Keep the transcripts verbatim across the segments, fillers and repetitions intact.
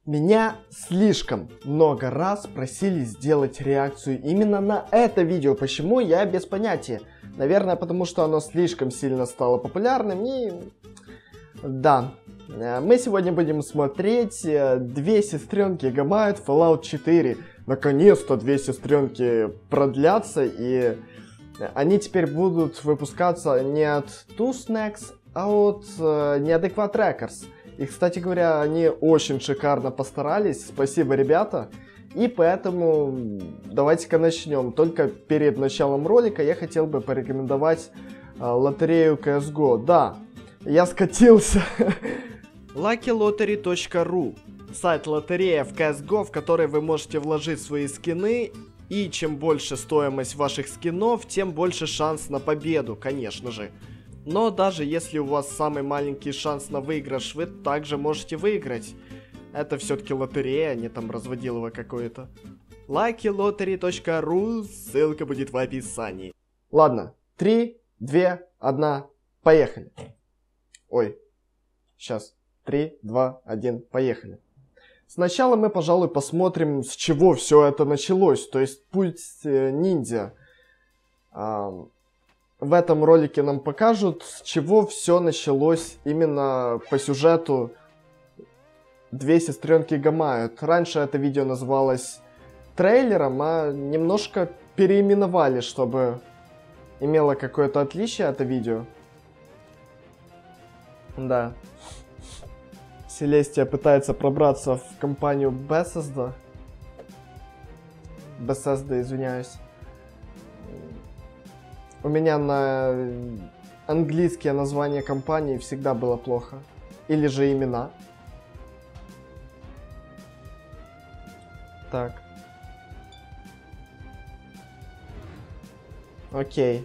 Меня слишком много раз просили сделать реакцию именно на это видео. Почему, я без понятия. Наверное, потому что оно слишком сильно стало популярным и... Да. Мы сегодня будем смотреть две сестренки Гамают Fallout четыре. Наконец-то две сестренки продлятся, и они теперь будут выпускаться не от Two Snacks, а от uh, Неадекват Records. И, кстати говоря, они очень шикарно постарались. Спасибо, ребята. И поэтому давайте-ка начнем. Только перед началом ролика я хотел бы порекомендовать uh, лотерею си эс го. Да, я скатился. лаки лотери точка ру. Сайт лотерея в си эс го, в который вы можете вложить свои скины. И чем больше стоимость ваших скинов, тем больше шанс на победу, конечно же. Но даже если у вас самый маленький шанс на выигрыш, вы также можете выиграть. Это все-таки лотерея, а не там разводилово какое-то. лаки лотери точка ру, ссылка будет в описании. Ладно, три, два, один, поехали. Ой, сейчас, три, два, один, поехали. Сначала мы, пожалуй, посмотрим, с чего все это началось. То есть путь э, ниндзя. А, в этом ролике нам покажут, с чего все началось именно по сюжету «Две сестренки Гамают». Раньше это видео называлось трейлером, а немножко переименовали, чтобы имело какое-то отличие это видео. Да. Селестия пытается пробраться в компанию Bethesda. Bethesda, извиняюсь. У меня на английские названия компании всегда было плохо. Или же имена. Так. Окей.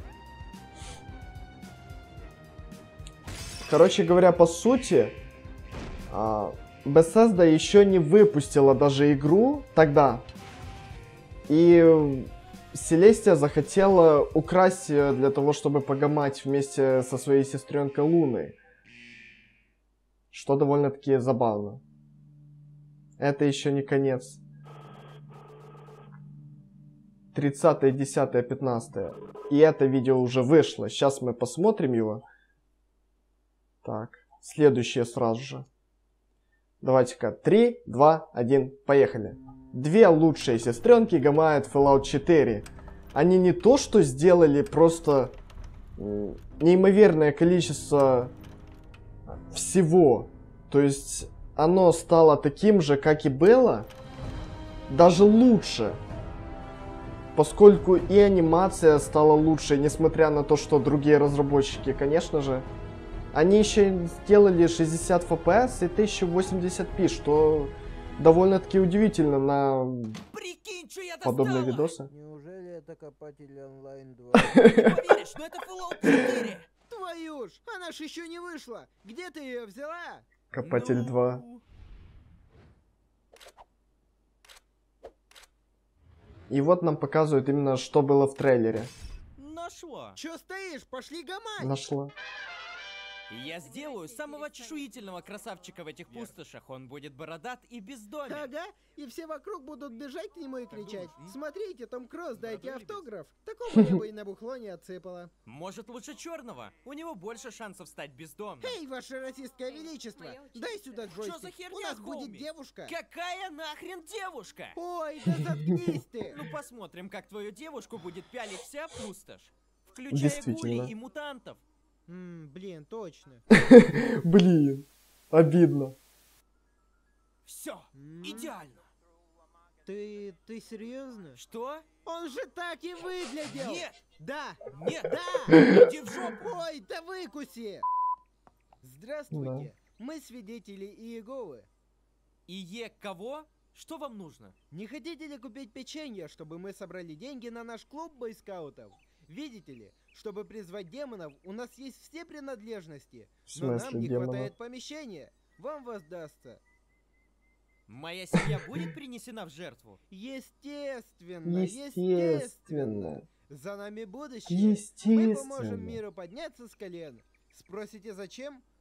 Короче говоря, по сути... Bethesda еще не выпустила даже игру тогда. И Селестия захотела украсть ее для того, чтобы погамать вместе со своей сестренкой Луной. Что довольно-таки забавно. Это еще не конец. тридцатое, десятое, пятнадцатое. И это видео уже вышло. Сейчас мы посмотрим его. Так, следующее сразу же. Давайте-ка, три, два, один, поехали. Две лучшие сестренки Гамают Fallout четыре. Они не то что сделали просто неимоверное количество всего. То есть оно стало таким же, как и было, даже лучше. Поскольку и анимация стала лучше, несмотря на то, что другие разработчики, конечно же, они еще сделали шестьдесят эф пи эс и тысяча восемьдесят пи, что довольно-таки удивительно на Прикинь, подобные видосы. Неужели это Копатель онлайн два? Не поверишь, но это Fallout четыре! Твою ж, она ж еще не вышла! Где ты ее взяла? Копатель Ну... два. И вот нам показывают именно, что было в трейлере. Нашла. Че стоишь? Пошли гамать! Нашла. Я сделаю самого чешуительного красавчика в этих пустошах. Он будет бородат и бездомен. Ага, и все вокруг будут бежать к нему и кричать: смотрите, Том Круз, дайте автограф. Такого я бы и на бухло не отсыпала. Может, лучше черного? У него больше шансов стать бездомным. Эй, ваше российское величество, дай сюда джойстик. Что за херня, У нас Хоуми? будет девушка. Какая нахрен девушка? Ой, да заткнись ты. Ну посмотрим, как твою девушку будет пялить вся пустошь. Включая гулей и мутантов. Ммм, блин, точно. Блин, обидно. Все, идеально. Ты, ты серьезно? Что? Он же так и выглядел. Нет, Да, нет, да. иди в жопу. Ой, да выкуси. Здравствуйте, мы свидетели Иеговы. И е кого? Что вам нужно? Не хотите ли купить печенье, чтобы мы собрали деньги на наш клуб бойскаутов? Видите ли, чтобы призвать демонов, у нас есть все принадлежности, но нам не демонов? хватает помещения. Вам воздастся. Моя семья будет принесена в жертву? Естественно, Естественно. естественно. За нами будущее. Мы поможем Естественно. миру подняться с колен. Спросите, зачем?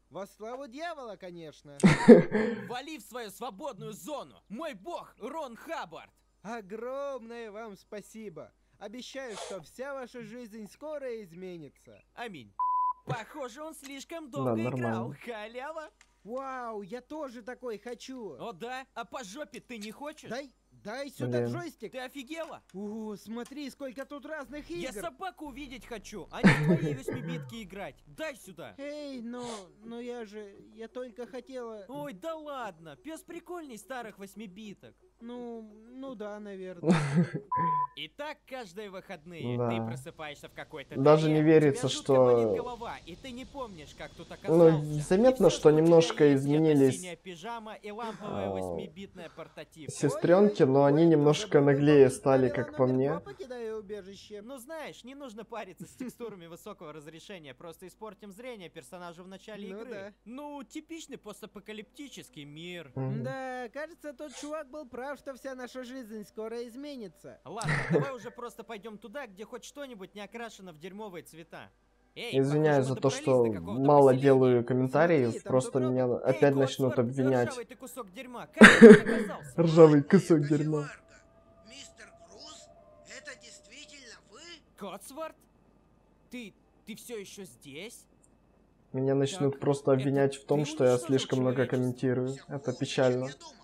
Во славу дьявола, конечно. Вали в свою свободную зону! Мой бог, Рон Хаббард! Огромное вам спасибо. Обещаю, что вся ваша жизнь скоро изменится. Аминь. Похоже, он слишком долго Да, играл. нормально. Халява? Вау, я тоже такой хочу. О да? А по жопе ты не хочешь? Дай, дай сюда Блин. джойстик. Ты офигела? О, смотри, сколько тут разных Я игр. собаку увидеть хочу, а не в твои восьмибитки играть. Дай сюда. Эй, но, но я же, я только хотела... Ой, да ладно, пес прикольней старых восьмибиток. Ну, ну да, наверное. И так каждые выходные Да. ты просыпаешься в какой-то Даже дыре, не у верится, тебя жутко что- болит голова, и ты не помнишь, как тут оказался. Ну, И заметно, всё, что у тебя немножко есть, это изменились синяя пижама и ламповая а, восьмибитная портативка. сестренки, но они немножко наглее стали, как по мне. Покидаю убежище. Ну знаешь, не нужно париться с текстурами высокого разрешения, просто испортим зрение персонажу в начале Ну игры. да. Ну, типичный постапокалиптический мир. Мгм. Да, кажется, тот чувак был прав, что вся наша жизнь скоро изменится. Ладно, давай уже просто пойдем туда, где хоть что-нибудь не окрашено в дерьмовые цвета. Эй, Извиняюсь похоже, за мы то, добрались что до какого-то мало поселения. делаю комментариев, Смотри, там просто тут меня робот. Эй, опять начнут Коксворт, обвинять. ржавый ты кусок дерьма, как ты тут оказался? Ржавый Вот кусок это дерьма. Леварка. Мистер Круз, это действительно вы? Котсворт? Ты, ты все еще здесь? Меня начнут Так, просто это обвинять в том, ты что я уничтожил слишком много человечество? комментирую. Всё Это хуже, печально. чем я думал.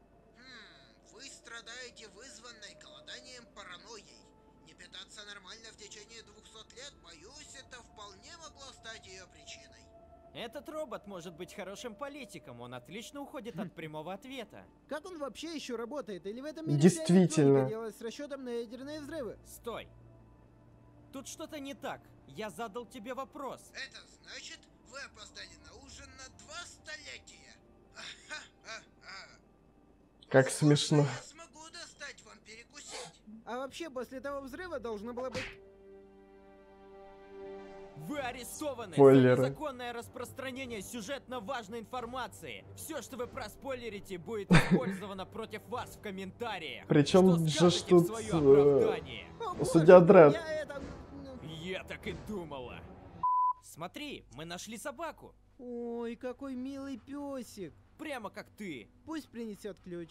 Хм, вы страдаете вызванной голоданием паранойей. Не питаться нормально в течение двухсот лет, боюсь, это вполне могло стать ее причиной. Этот робот может быть хорошим политиком, он отлично уходит от прямого ответа. Как он вообще еще работает? Или в этом мире Действительно. вся электроника делалась с расчетом на ядерные взрывы? Стой. Тут что-то не так. Я задал тебе вопрос. Это значит, вы опоздали на ужин на два столетия. Ахахаха. Как Возможно, смешно. Я смогу достать вам перекусить. А вообще, после того взрыва должно было быть... Вы арестованы Спойлеры. за незаконное распространение сюжетно важной информации. Все, что вы проспойлерите, будет использовано против вас в комментариях. Причем Что же ж скажете в тут, свое э, оправдание? О, боже, Судья Дред. Я это... ну, Я так и думала. Смотри, мы нашли собаку. Ой, какой милый песик. Прямо как ты. Пусть принесет ключ.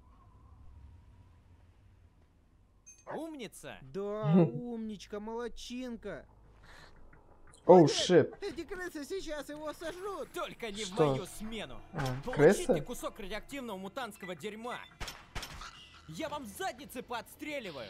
Умница. Да, умничка, молодчинка. Оу, Нет, шит. Эти крысы сейчас его сожрут. Только не Что? в мою смену. А, Получите крысы? кусок радиоактивного мутантского дерьма. Я вам задницы подстреливаю.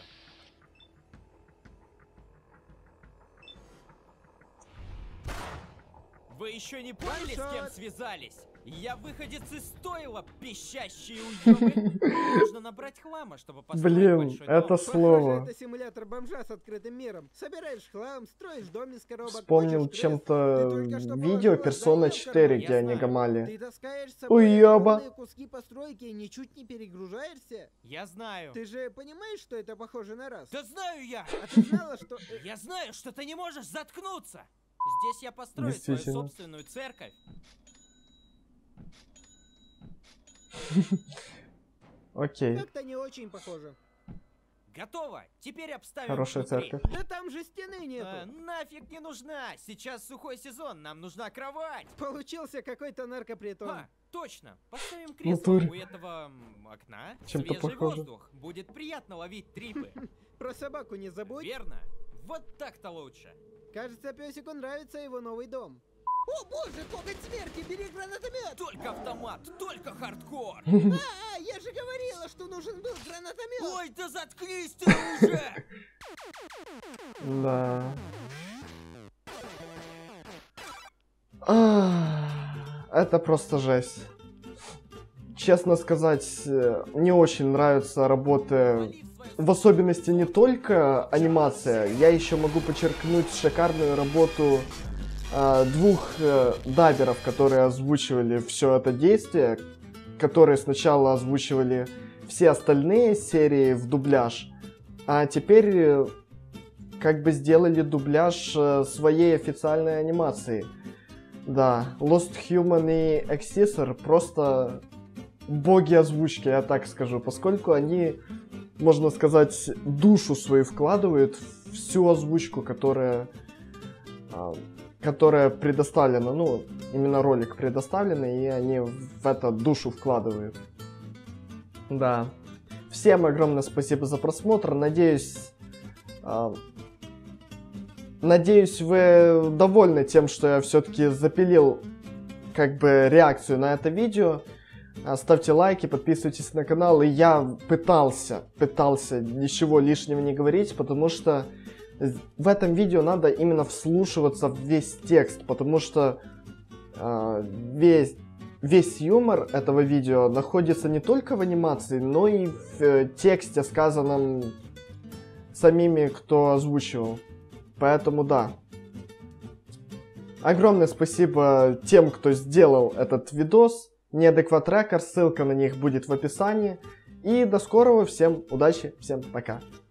Вы еще не поняли, с кем Ваншот. связались? Я выходец из стойла, пищащие уёбы. Нужно набрать хлама, чтобы построить Блин, большой это дом. слово. Похоже, это симулятор бомжа с открытым миром. Собираешь хлам, строишь дом из коробок. Вспомнил мочишь крыс. чем-то Ты только что видео положила Персона заел в четыре, карман. где Я они знаю. гамали. Ты таскаешь с собой Уёба. огромные куски постройки и ничуть не перегружаешься? Я знаю. Ты же понимаешь, что это похоже на раз? Да знаю я. А ты знала, что... э, Я знаю, что ты не можешь заткнуться. Здесь я построю свою Действительно. собственную церковь. Окей, Как-то не очень похоже. Готово. Теперь обставим хорошая внутри. церковь. Да там же стены нету. А, нафиг не нужна. Сейчас сухой сезон, нам нужна кровать. Получился какой-то наркопритон. А, точно. Поставим кресло Натуре. у этого м, окна. Чем-то Свежий похоже. воздух. Будет приятно ловить трипы. Про собаку не забудь. Верно? Вот так-то лучше. Кажется, песику нравится его новый дом. О боже, коготь смерти, бери гранатомет! Только автомат, только хардкор. А, я же говорила, что нужен был гранатомет! Ой, да заткнись ты уже! Да. А, Это просто жесть. Честно сказать, э, не очень нравится работа, в особенности не только анимация. Я еще могу подчеркнуть шикарную работу э, двух э, даберов, которые озвучивали все это действие, которые сначала озвучивали все остальные серии в дубляж, а теперь э, как бы сделали дубляж э, своей официальной анимации. Да, Lost Human и Excisor просто боги озвучки, я так скажу, поскольку они, можно сказать, душу свою вкладывают в всю озвучку, которая, а, которая предоставлена. Ну, именно ролик предоставленный, и они в это душу вкладывают. Да. Всем огромное спасибо за просмотр. Надеюсь, э, надеюсь, вы довольны тем, что я все-таки запилил как бы реакцию на это видео. Ставьте лайки, подписывайтесь на канал. И я пытался, пытался ничего лишнего не говорить, потому что в этом видео надо именно вслушиваться в весь текст, потому что э, весь, весь юмор этого видео находится не только в анимации, но и в э, тексте, сказанном самими, кто озвучивал. Поэтому да. Огромное спасибо тем, кто сделал этот видос. Неадекват Рекордс, ссылка на них будет в описании. И до скорого, всем удачи, всем пока.